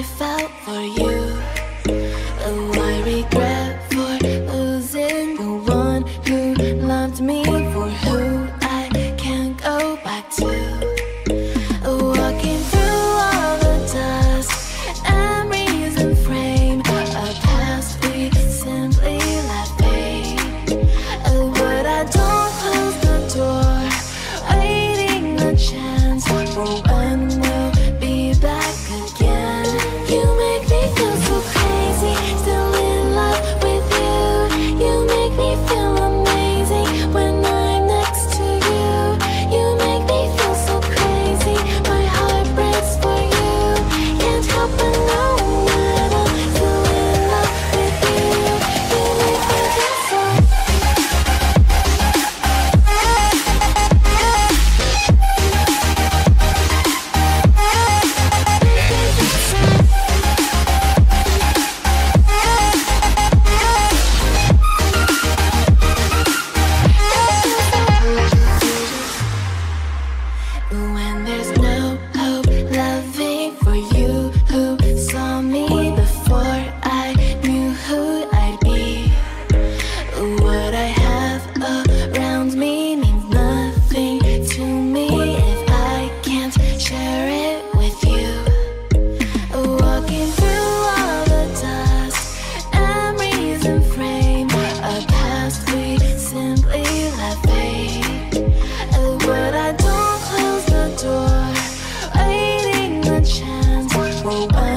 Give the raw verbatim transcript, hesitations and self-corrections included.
I felt for you. Oh, I regret for losing the one who loved me, for who I can't go back to. Walking through all the dust, memories and frame, a past we simply let fade. Oh, but I don't close the door, waiting a chance for when we'll be back again. You make me feel so crazy, still in love with you. You make me feel amazing when I'm next to you. You make me feel so crazy, my heart breaks for you. Can't help but know that I'm still in love with you. You make me feel so. When there's no hope, loving for you who saw me before I knew who I'd be. What I have around me means nothing to me if I can't share it with you. Walking through all the dust, memories and frame, a past we simply let fade. Oh, but I don't close the door, waiting a chance for when